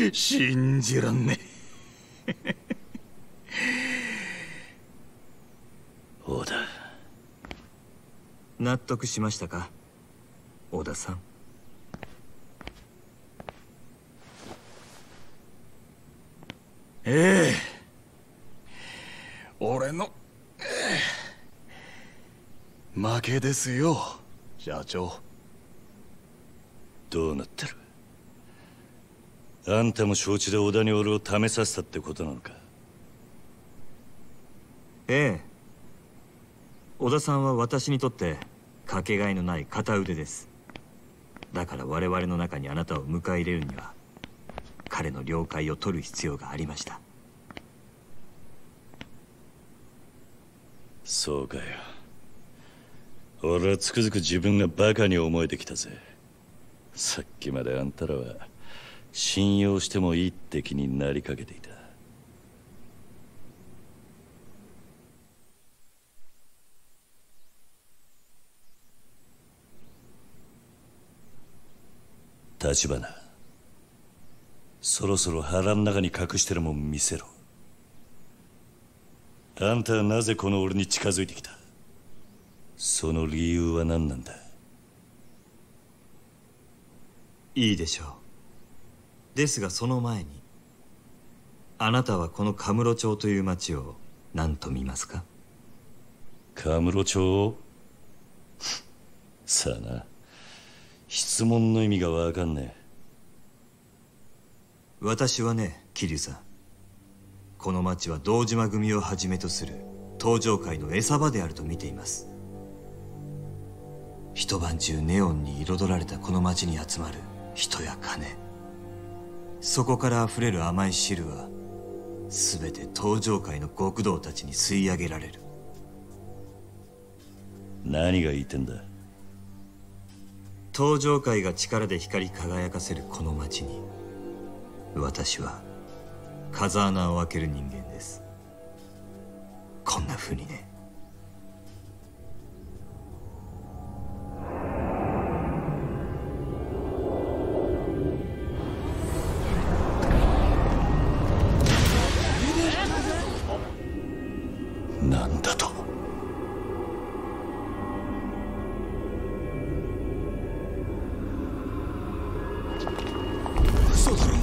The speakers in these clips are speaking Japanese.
信じらんねえ。 王だ。納得しましたか、王田さん。 ええ、俺の、負けですよ、社長。 どうなってる？あんたも承知で織田に俺を試させたってことなのか？ええ。織田さんは私にとってかけがえのない片腕です。だから我々の中にあなたを迎え入れるには彼の了解を取る必要がありました。そうかよ。俺はつくづく自分がバカに思えてきたぜ。さっきまであんたらは信用してもいいって気になりかけていた。立花、そろそろ腹ん中に隠してるもん見せろ。あんたはなぜこの俺に近づいてきた？その理由は何なんだ？いいでしょう。ですがその前に、あなたはこのカムロ町という町を何と見ますか？カムロ町？さあな、質問の意味がわかんねえ。私はね、桐生さん、この町は堂島組をはじめとする東上界の餌場であると見ています。一晩中ネオンに彩られたこの町に集まる人や金、そこからあふれる甘い汁は全て東上界の極道たちに吸い上げられる。何が言ってんだ？東上界が力で光り輝かせるこの町に、私は風穴を開ける人間です。こんな風にね。なんだと？ 嘘だろ。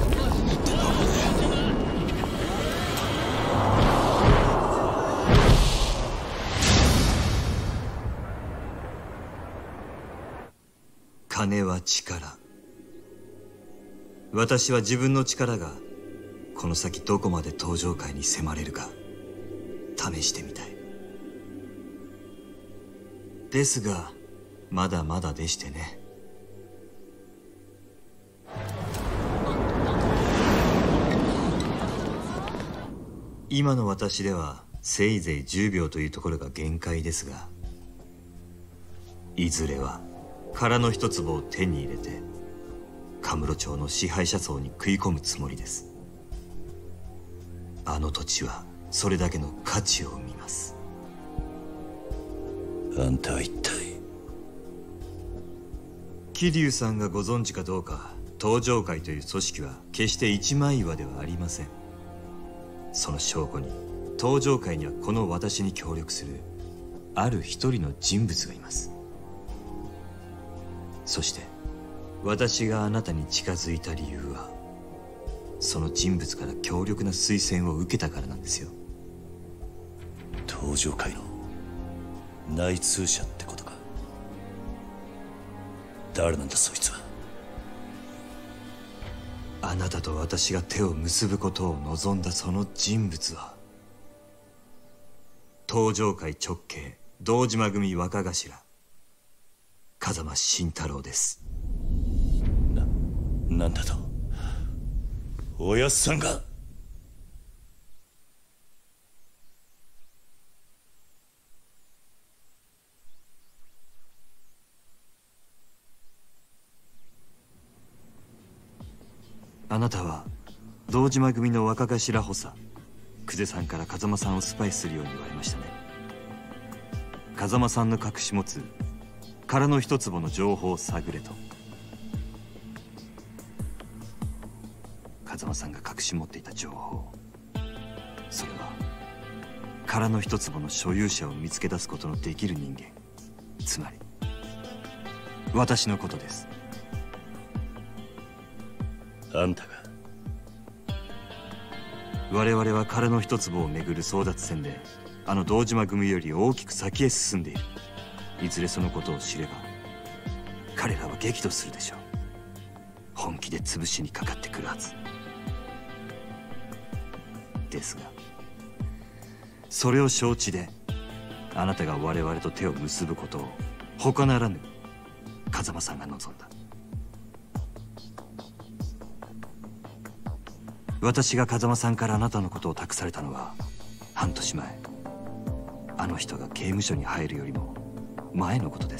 金は力。私は自分の力がこの先どこまで東上界に迫れるか試してみたい。ですがまだまだでしてね。今の私ではせいぜい10秒というところが限界ですが、いずれは殻の一粒を手に入れてカムロ町の支配者層に食い込むつもりです。あの土地はそれだけの価値を生みます。あんたは一体？桐生さんがご存知かどうか、東上界という組織は決して一枚岩ではありません。その証拠に東上界にはこの私に協力するある一人の人物がいます。そして私があなたに近づいた理由は、その人物から強力な推薦を受けたからなんですよ。東上界の内通者ってことか。誰なんだそいつは。あなたと私が手を結ぶことを望んだその人物は、東上界直系堂島組若頭風間慎太郎です。なんだと？おやっさんが？あなたは堂島組の若頭補佐久世さんから風間さんをスパイするように言われましたね。風間さんの隠し持つ殻の一坪の情報を探れと。 風間さんが隠し持っていた情報、それは殻の一坪の所有者を見つけ出すことのできる人間、つまり私のことです。 あんたが？ 我々は殻の一坪をめぐる争奪戦であの堂島組より大きく先へ進んでいる。いずれそのことを知れば彼らは激怒するでしょう。本気で潰しにかかってくるはずですが、それを承知であなたが我々と手を結ぶことを他ならぬ風間さんが望んだ。私が風間さんからあなたのことを託されたのは半年前、あの人が刑務所に入るよりも前のことです。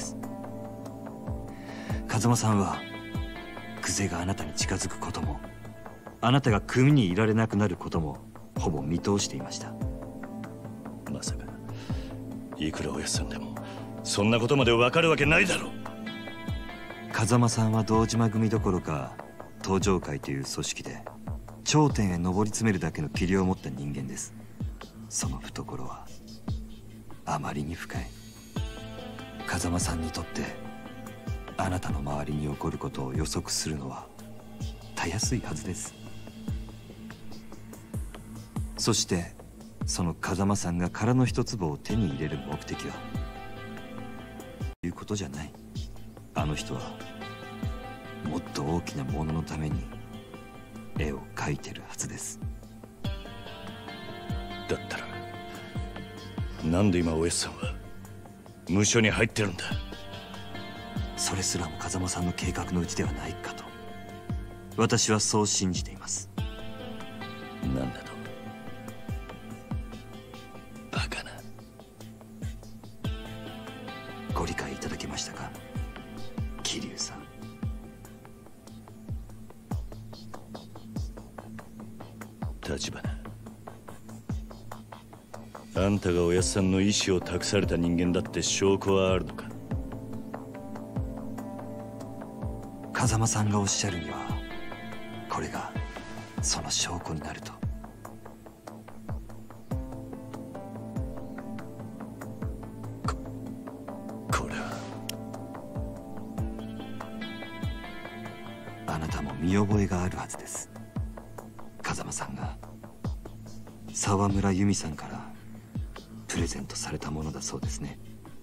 風間さんは久世があなたに近づくこともあなたが組にいられなくなることもほぼ見通していました。 まさかいくらおやっさんでもそんなことまで分かるわけないだろう。 風間さんは堂島組どころか東上会という組織で頂点へ上り詰めるだけの器量を持った人間です。その懐はあまりに深い。風間さんにとってあなたの周りに起こることを予測するのはたやすいはずです。そしてその風間さんが殻の一坪を手に入れる目的はいうことじゃない。あの人はもっと大きなもののために絵を描いてるはずです。 だったらなんで今おやっさんは無所に入ってるんだ。 それすらも風間さんの計画のうちではないかと私はそう信じています。 なんだと？バカな。 ご理解いただけましたか、桐生さん。 立花、あんたがおやっさんの意思を託された人間だって証拠はあるのか？ 風間さんがおっしゃるにはこれがその証拠になると。 これはあなたも見覚えがあるはずです。風間さんが沢村由美さんからプレゼントされたものだそうですね。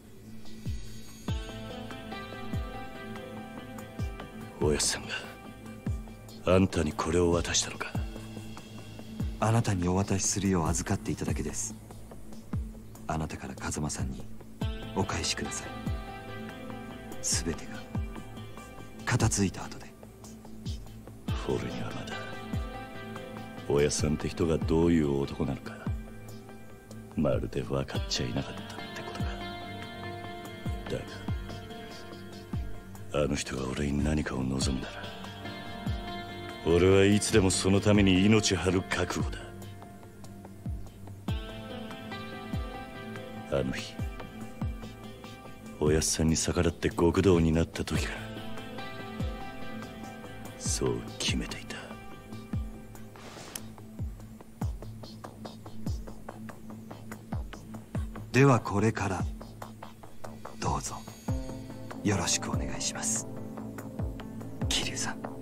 おやっさんがあんたにこれを渡したのか？ あなたにお渡しするよう預かっていただけです。あなたから風間さんにお返しください。全てが片付いた後で。 俺にはまだおやっさんって人がどういう男なのかまるで分かっちゃいなかったってことか。だがあの人が俺に何かを望んだら俺はいつでもそのために命張る覚悟だ。あの日おやっさんに逆らって極道になった時からそう決めていた。 ではこれからどうぞよろしくお願いします、桐生さん。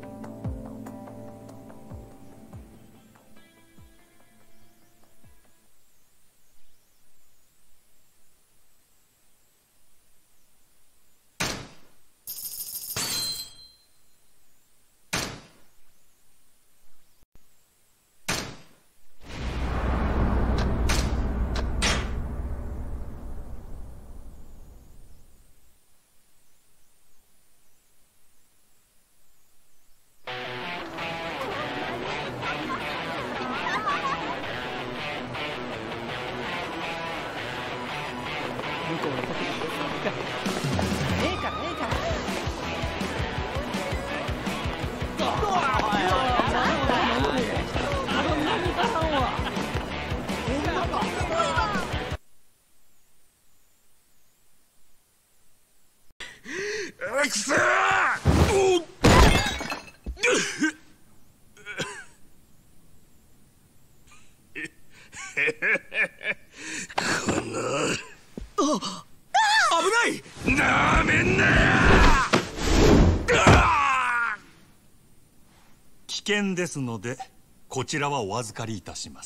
険ですのでこちらはお預かりいたします。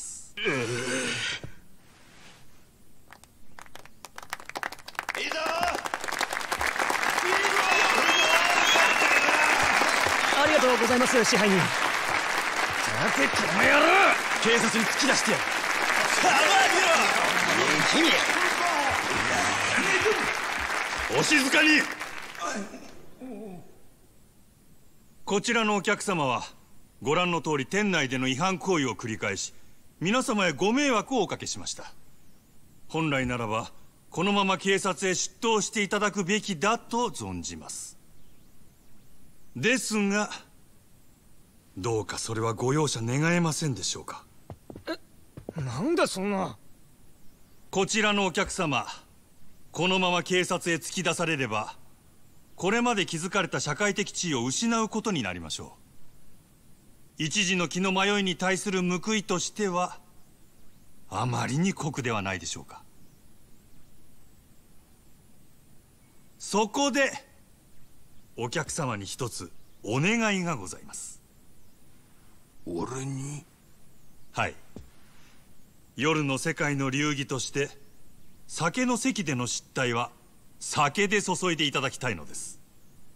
ありがとうございます、支配人。 さてこの野郎、警察に突き出してやる。お静かに。こちらのお客様はご覧の通り店内での違反行為を繰り返し皆様へご迷惑をおかけしました。本来ならばこのまま警察へ出頭していただくべきだと存じます。ですがどうかそれはご容赦願えませんでしょうか。 なんだそんな。 こちらのお客様、このまま警察へ突き出されればこれまで築かれた社会的地位を失うことになりましょう。一時の気の迷いに対する報いとしてはあまりに酷ではないでしょうか。そこでお客様に一つお願いがございます。 俺に？ はい。夜の世界の流儀として酒の席での失態は酒で注いでいただきたいのです。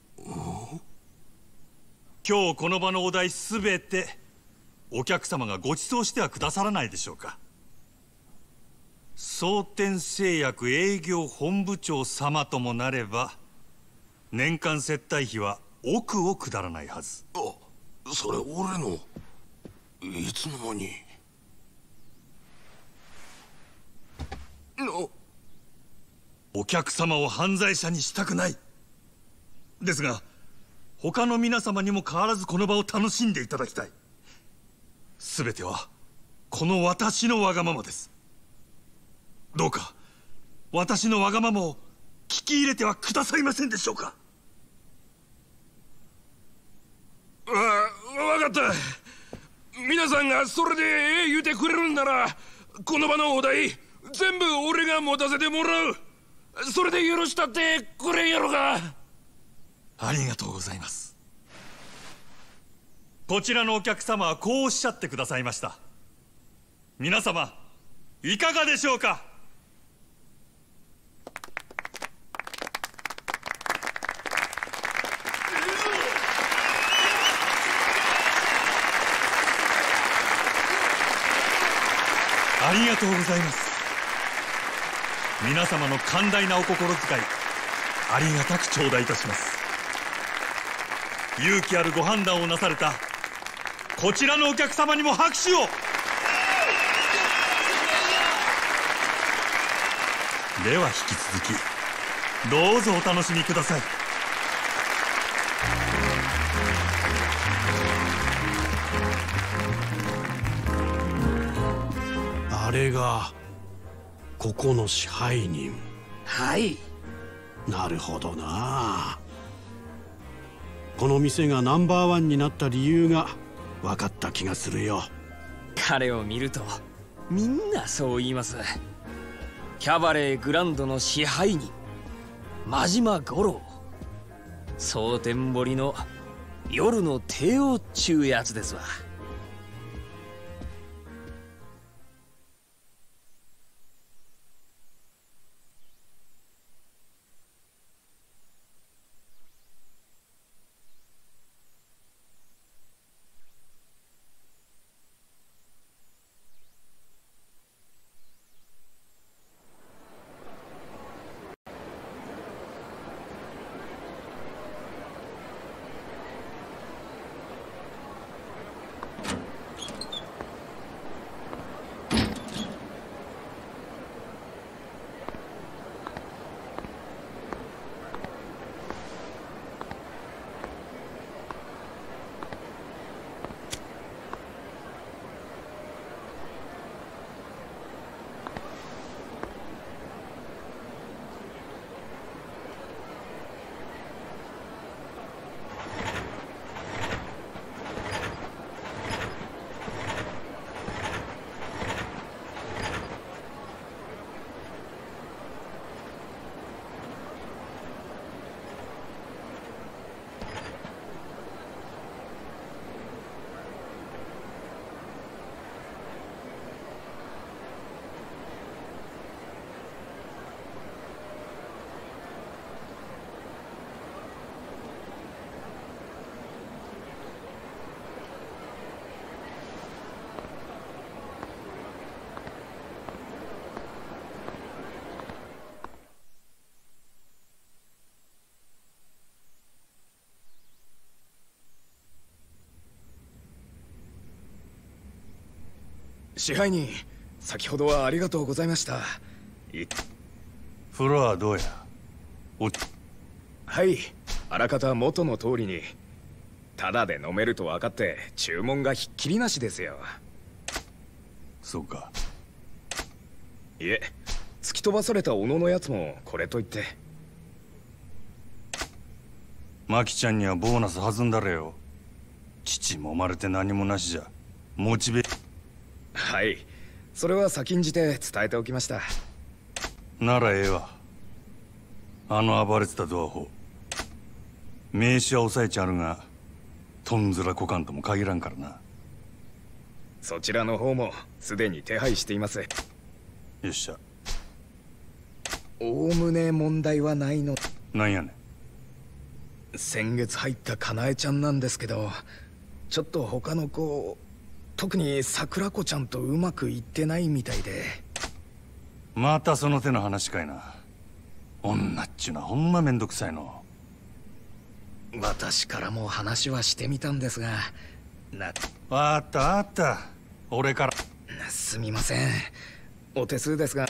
今日この場のお題すべてお客様がご馳走してはくださらないでしょうか。蒼天製薬営業本部長様ともなれば年間接待費は億を下らないはず。 あ、それ俺の。いつの間に。 お客様を犯罪者にしたくない。ですが他の皆様にも変わらずこの場を楽しんでいただきたい。全てはこの私のわがままです。どうか私のわがままを聞き入れてはくださいませんでしょうか。 分かった。皆さんがそれでええ言うてくれるんならこの場のお題全部俺が持たせてもらう。それで許したってくれんやろか。 ありがとうございます。こちらのお客様はこうおっしゃってくださいました。皆様いかがでしょうか。ありがとうございます。皆様の寛大なお心遣いありがたく頂戴いたします。勇気あるご判断をなされたこちらのお客様にも拍手を。では引き続きどうぞお楽しみください。 あれがここの支配人。 はい。 なるほどな。この店がナンバーワンになった理由が分かった気がするよ。 彼を見るとみんなそう言います。キャバレーグランドの支配人真島五郎、蒼天堀の夜の帝王っちゅうやつですわ。 支配人、先ほどはありがとうございました。 風呂はどうや？ はい、あらかた元の通りに。ただで飲めると分かって注文がひっきりなしですよ。 そうか。 いえ、突き飛ばされた小野のやつもこれと言って。 マキちゃんにはボーナス弾んだれよ。父もまれて何もなしじゃモチベ。 はい、それは先んじて伝えておきました。 ならええわ。あの暴れてたドアホ名刺は押さえちゃるがとんずらこかんとも限らんからな。 そちらの方もすでに手配しています。 よっしゃ。 おおむね問題はないの。 なんやねん。先月入ったかなえちゃんなんですけど、ちょっと他の子、特に桜子ちゃんとうまくいってないみたいで。 またその手の話かいな。女っちゅうのはほんまめんどくさいの。 私からも話はしてみたんですが、 あったあった。俺から。 すみません。お手数ですが。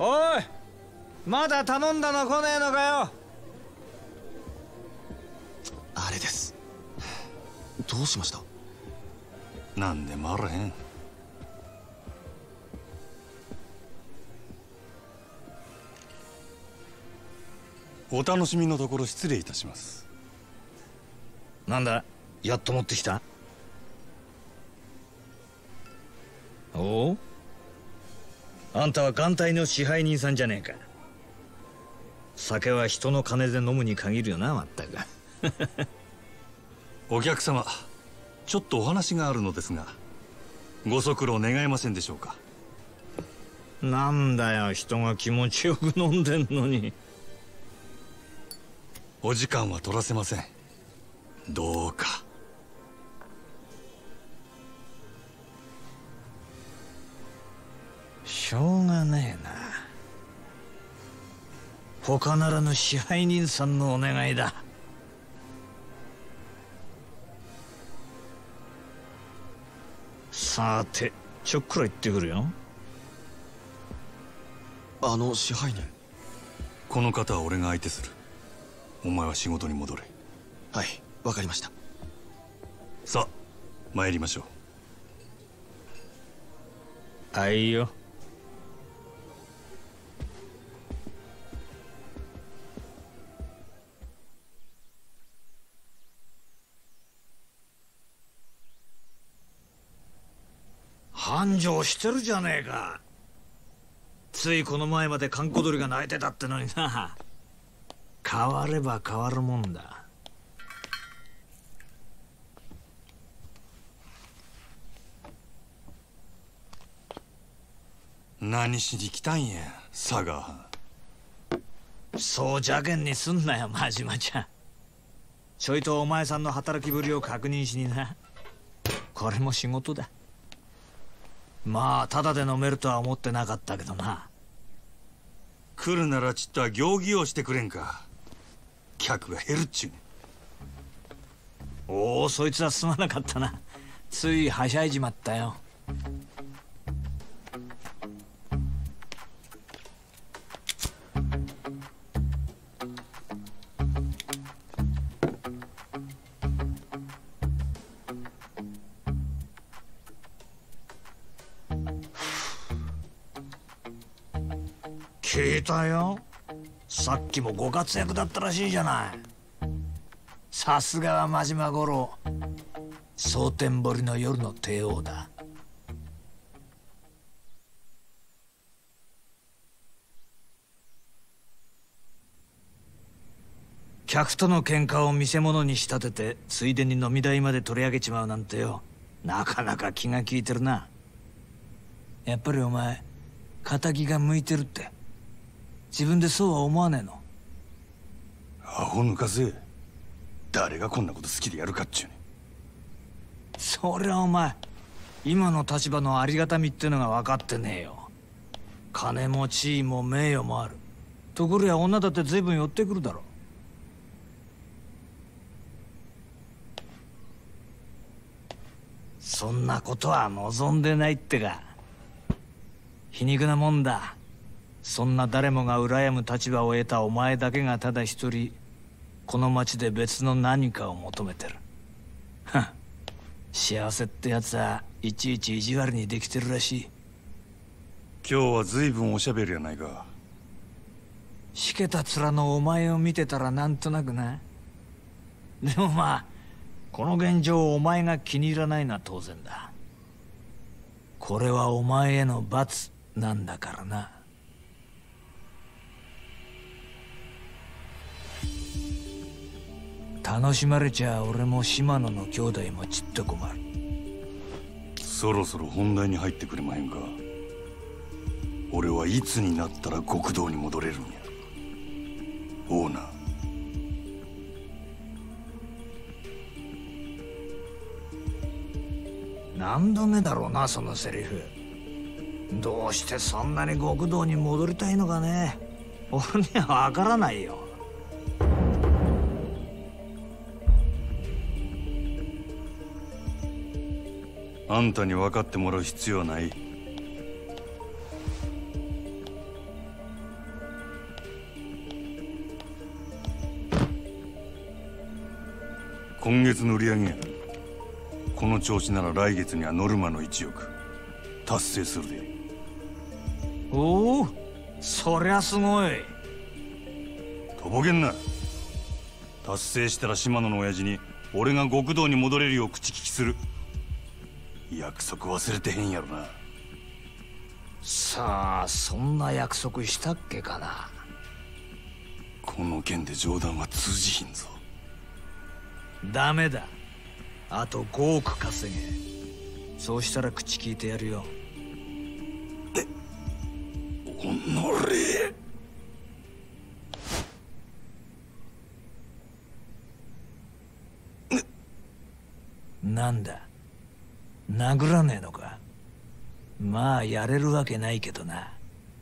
おい、まだ頼んだの来ねえのかよ。 あれです。どうしました？ なんでもあらへん。お楽しみのところ失礼いたします。 なんだ、やっと持ってきた？おお、あんたは艦隊の支配人さんじゃねえか。酒は人の金で飲むに限るよな、まったく。 お客様、ちょっとお話があるのですが、ご足労願えませんでしょうか。 なんだよ、人が気持ちよく飲んでんのに。 お時間は取らせません。どうか。 しょうがねえな。他ならぬ支配人さんのお願いだ。さて、ちょっくら行ってくるよ。 支配人。 この方は俺が相手する。お前は仕事に戻れ。 はい、わかりました。 さあ、参りましょう。 あいよ。繁盛してるじゃねえか。ついこの前まで閑古鳥が鳴いてたってのにな。変われば変わるもんだ。 何しに来たんや、佐賀。 そう邪険にすんなよ、真島ちゃん。ちょいとお前さんの働きぶりを確認しにな。これも仕事だ。まあただで飲めるとは思ってなかったけどな。 来るならちっとは行儀をしてくれんか。客が減るっちゅうね。 おお、そいつはすまなかったな。ついはしゃいじまったよ。聞いたよ。さっきもご活躍だったらしいじゃない。さすがは真島五郎。蒼天堀の夜の帝王だ。客との喧嘩を見せ物に仕立てて、ついでに飲み代まで取り上げちまうなんてよ。なかなか気が利いてるな。やっぱりお前、仇が向いてるって。自分でそうは思わねえの？ アホ抜かせ。誰がこんなこと好きでやるかっちゅうね。 そりゃお前、今の立場のありがたみってのが分かってねえよ。金も地位も名誉もある。ところや女だって随分寄ってくるだろ。そんなことは望んでないってか。皮肉なもんだ。そんな誰もが羨む立場を得たお前だけがただ一人、この町で別の何かを求めてる。はっ、幸せってやつはいちいち意地悪にできてるらしい。 今日は随分おしゃべりやないか。 しけた面のお前を見てたらなんとなくな。でもまあ、この現状をお前が気に入らないのは当然だ。これはお前への罰なんだからな。楽しまれちゃ俺も島野の兄弟もちっと困る。 そろそろ本題に入ってくれまへんか。俺はいつになったら極道に戻れるんや。オーナー。 何度目だろうな、そのセリフ。どうしてそんなに極道に戻りたいのかね。俺には分からないよ。 あんたに分かってもらう必要はない。 今月の売り上げや。この調子なら来月にはノルマの1億達成するでよ。 おお、そりゃすごい。 とぼけんな。達成したら島野の親父に俺が極道に戻れるよう口利きする。約束忘れてへんやろな。 さあ、そんな約束したっけかな。 この件で冗談は通じひんぞ。 ダメだ。あと5億稼げ。そうしたら口聞いてやるよ。 おのれ。 なんだ、殴らねえのか。まあやれるわけないけどな。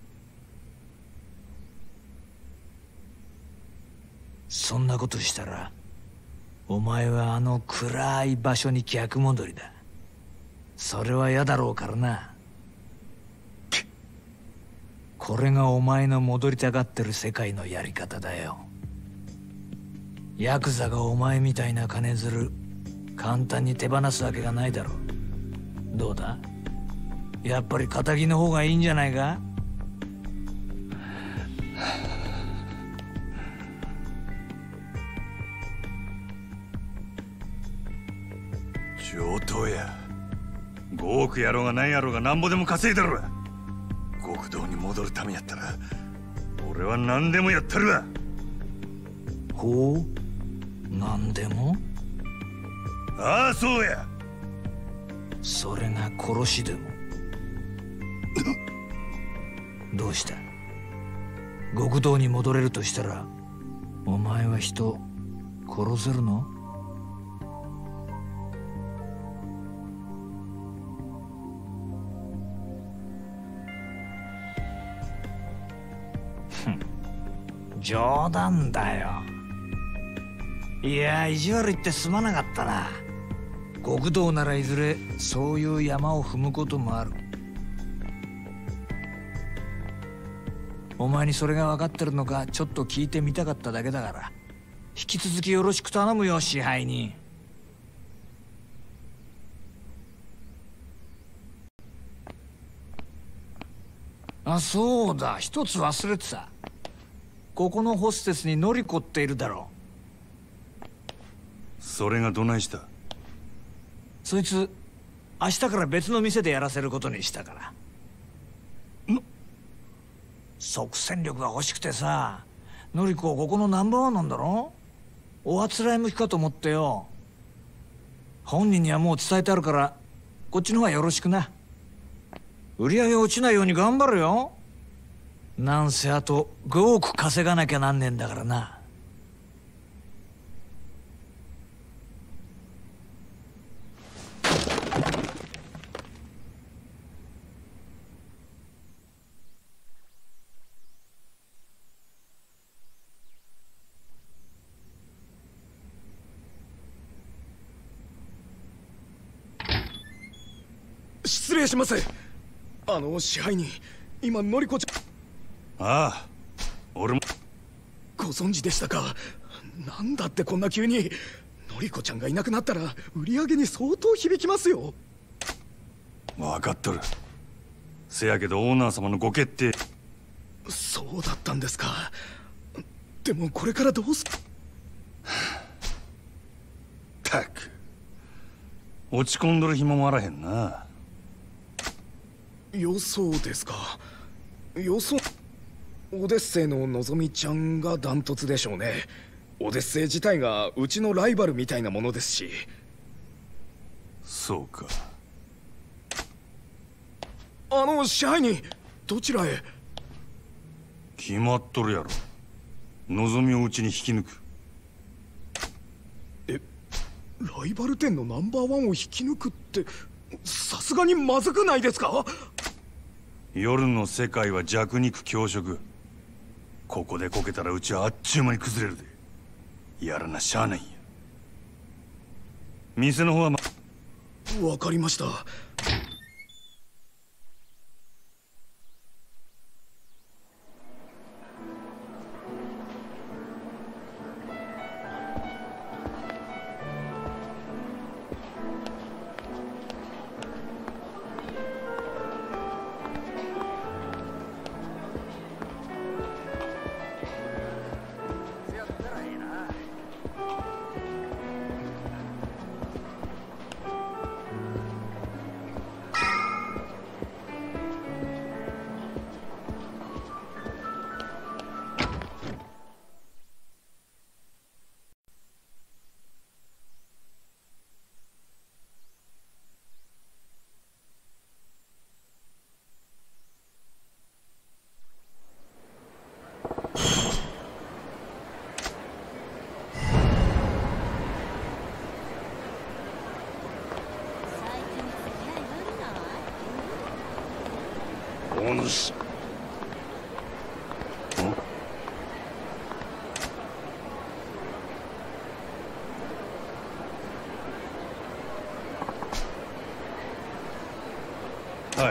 そんなことしたらお前はあの暗い場所に逆戻りだ。それは嫌だろうからな。これがお前の戻りたがってる世界のやり方だよ。ヤクザがお前みたいな金づる簡単に手放すわけがないだろう。どうだ、やっぱり仇の方がいいんじゃないか。 上等や。5億やろうがないやろうがなんぼでも稼いだろ。極道に戻るためやったら俺は何でもやったるわ。 ほう、何でも。 ああ、そうや。 それが殺しでも。どうした、極道に戻れるとしたらお前は人殺せるの？冗談だよ。いや、意地悪言ってすまなかったな。極道ならいずれそういう山を踏むこともある。お前にそれが分かってるのかちょっと聞いてみたかっただけだから、引き続きよろしく頼むよ、支配人。あ、そうだ、一つ忘れてた。ここのホステスにノリコっているだろう。それがどないした？ そいつ明日から別の店でやらせることにしたから。即戦力が欲しくてさ。ノリコここのナンバーワンなんだろ。おあつらい向きかと思ってよ。本人にはもう伝えてあるからこっちの方がよろしくな。売り上げ落ちないように頑張るよ。なんせあと5億稼がなきゃなんねえんだからな。 失礼します。支配人、今ノリコちゃん。 ああ、俺も。 ご存知でしたか。なんだってこんな急に。ノリコちゃんがいなくなったら売り上げに相当響きますよ。 分かっとる。せやけどオーナー様のご決定。 そうだったんですか。でもこれからどうす。 たく落ち込んどる暇もあらへんな。 予想ですか。予想。オデッセイののぞみちゃんがダントツでしょうね。オデッセイ自体がうちのライバルみたいなものですし。 そうか。 支配人、どちらへ？ 決まっとるやろ。のぞみをうちに引き抜く。 ライバル店のナンバーワンを引き抜くってさすがにまずくないですか？ 夜の世界は弱肉強食。ここでこけたらうちはあっちゅう間に崩れるで。やらなしゃあないんや。店の方はわかりました。 お主。 はい。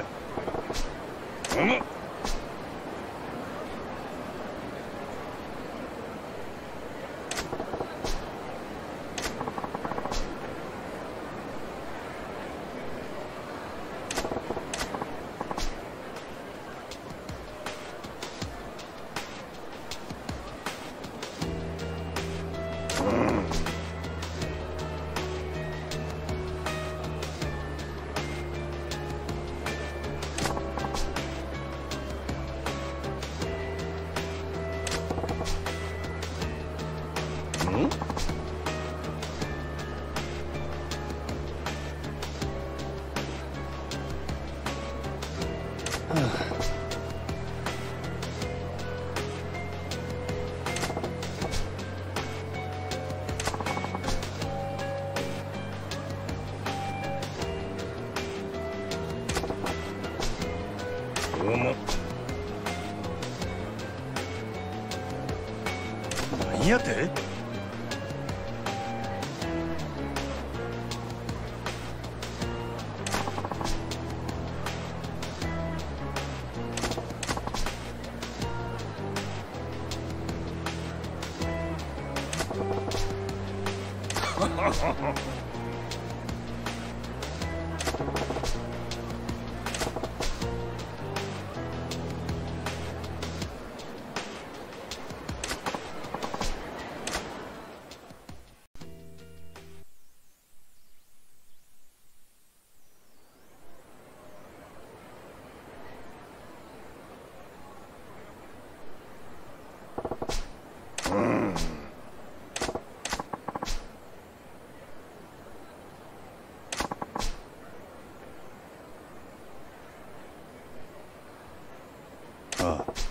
何やて？ああ。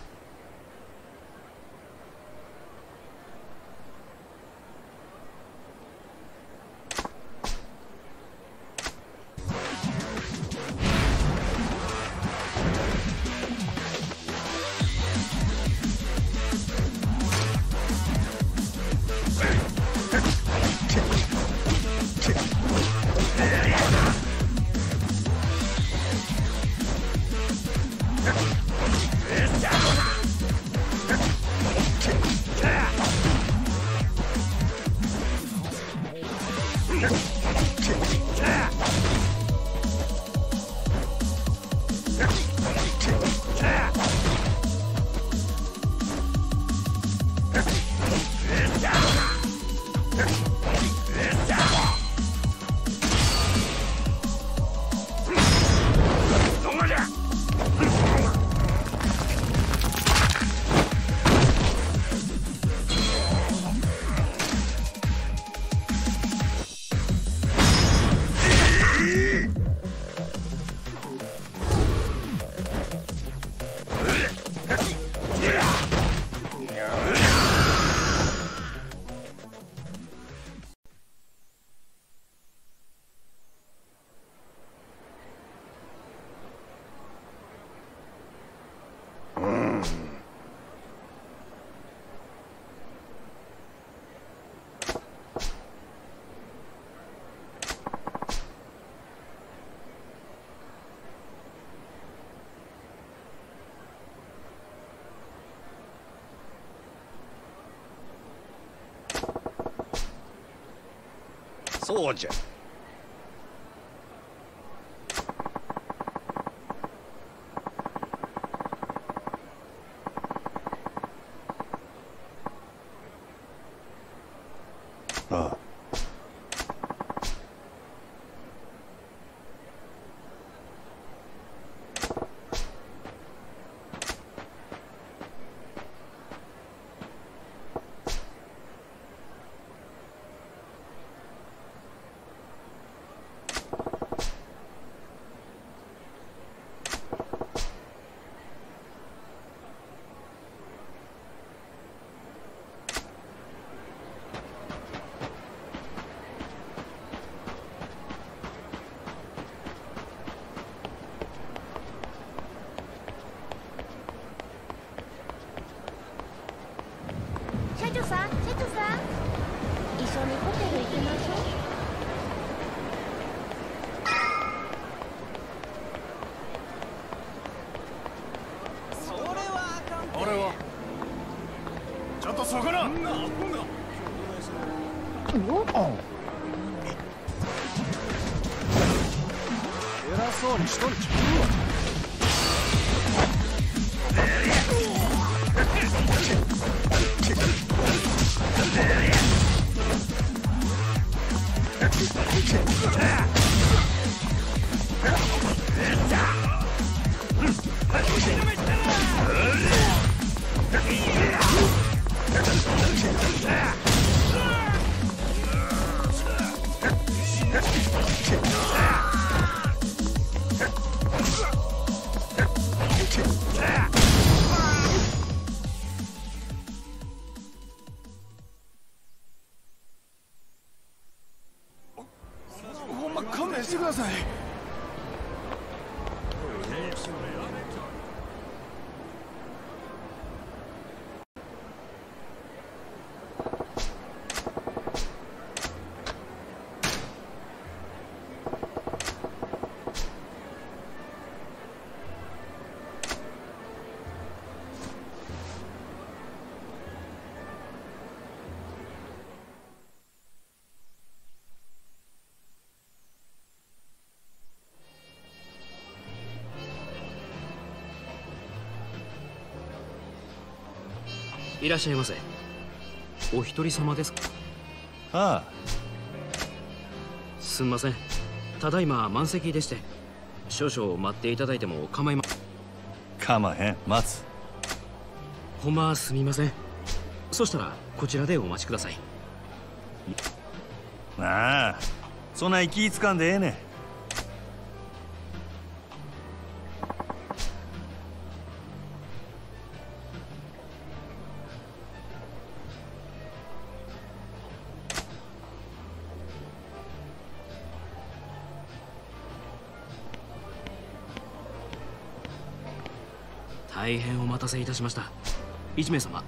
そうじゃ。 ああ。 ようにしとんちゃほんま勘弁してください。 いらっしゃいませ。お一人様ですか？ ああ。 すんません、ただいま満席でして、少々待っていただいても構いま。 かまへん、待つ。 ほんますみません。そしたらこちらでお待ちください。 ああ、そない気つかんでええねん。 大変お待たせいたしました。1名様。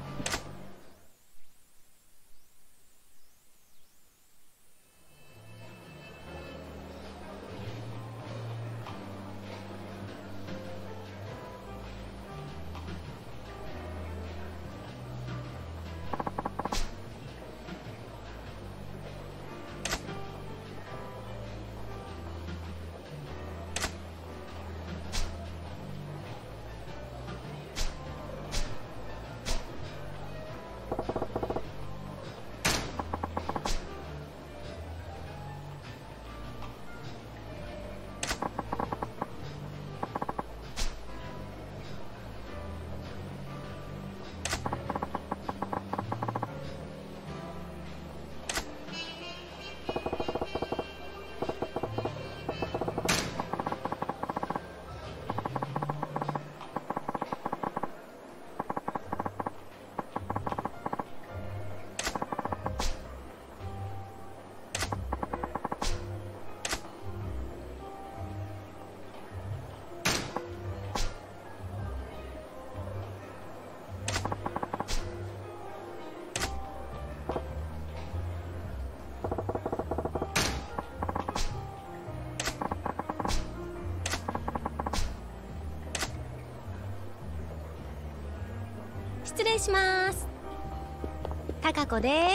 失礼します。貴子です。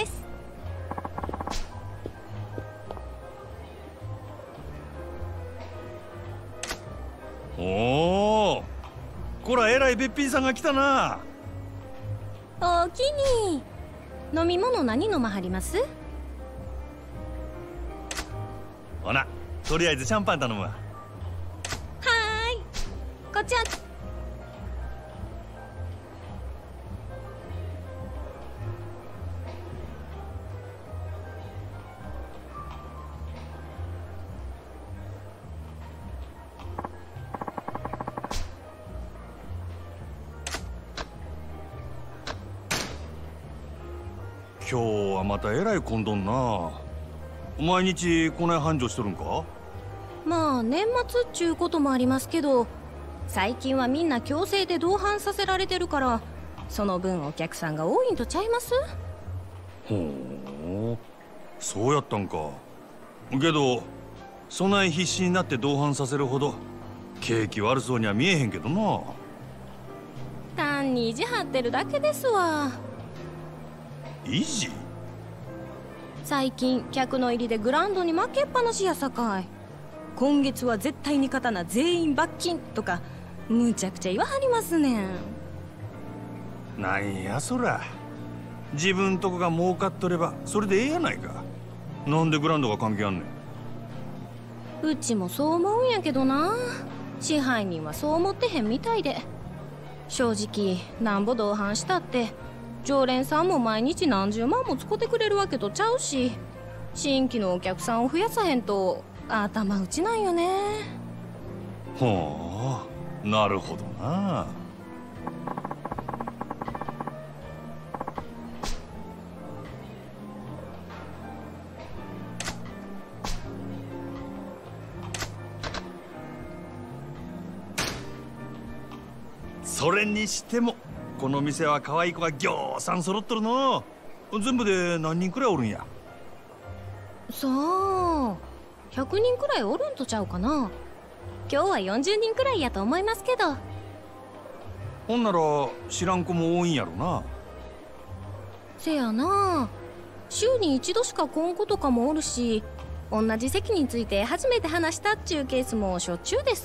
おお、こらえらいべっぴんさんが来たな。 おおきに。飲み物何飲まはります？ ほな、とりあえずシャンパン頼むわ。 はーい、こっちは。 今日はまたえらい混んどんな。毎日こない繁盛しとるんか？ まあ年末っちゅうこともありますけど、最近はみんな強制で同伴させられてるから、その分お客さんが多いんとちゃいます？ ほう、そうやったんか。けどそない必死になって同伴させるほど景気悪そうには見えへんけどな。 単に意地張ってるだけですわ。 意地？ 最近客の入りでグランドに負けっぱなしやさかい。 今月は絶対に勝たな全員罰金とかむちゃくちゃ言わはりますねん。 なんやそら、自分とこが儲かっとればそれでええやないか。なんでグランドが関係あんねん。 うちもそう思うんやけどな。支配人はそう思ってへんみたいで。正直なんぼ同伴したって常連さんも毎日何十万も使ってくれるわけとちゃうし、新規のお客さんを増やさへんと頭打ちなんよね。 ほう、なるほどな。それにしてもこの店は可愛い子がぎょうさん揃っとるの。全部で何人くらいおるんや。 さあ100人くらいおるんとちゃうかな。今日は40人くらいやと思いますけど。 ほんなら知らん子も多いんやろな。 せやな、週に一度しか来ん子とかもおるし、同じ席について初めて話したっちゅうケースもしょっちゅうです。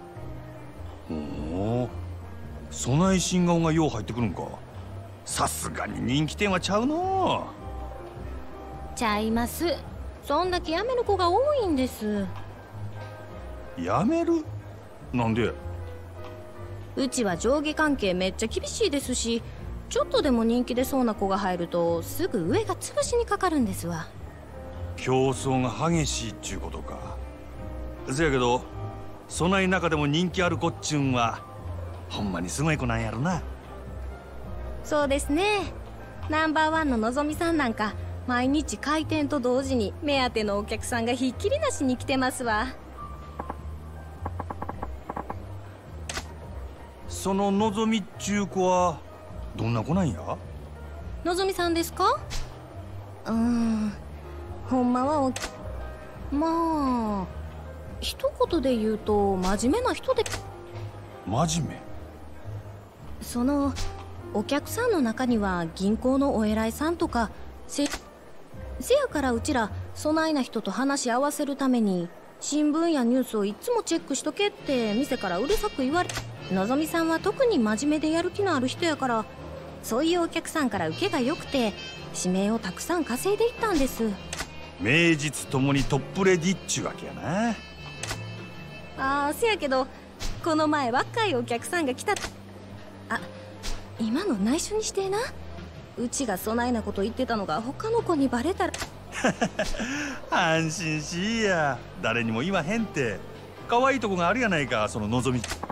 ほう、そない新顔がよう入ってくるんか。さすがに人気店はちゃうの。 ちゃいます。そんだけ辞める子が多いんです。 辞める？なんで？ うちは上下関係めっちゃ厳しいですし、ちょっとでも人気出そうな子が入るとすぐ上が潰しにかかるんですわ。 競争が激しいっちゅうことか。せやけどそない中でも人気ある子っちゅうんはほんまにすごい子なんやろな。 そうですね。ナンバーワンののぞみさんなんか毎日開店と同時に目当てのお客さんがひっきりなしに来てますわ。 そののぞみっちゅう子はどんな子なんや？ のぞみさんですか？ほんまはまあ一言で言うと真面目な人で。 真面目？ そのお客さんの中には銀行のお偉いさんとかせやからうちらそないな人と話し合わせるために新聞やニュースをいつもチェックしとけって店からうるさく言われ、のぞみさんは特に真面目でやる気のある人やから、そういうお客さんから受けが良くて指名をたくさん稼いでいったんです。 名実ともにトップレディっちゅうわけやな。 せやけどこの前若いお客さんが来た。今の内緒にしてな。うちがそないなこと言ってたのが他の子にバレたら安心しいや、誰にも言わへんって。可愛いとこがあるやないか、そののぞみ。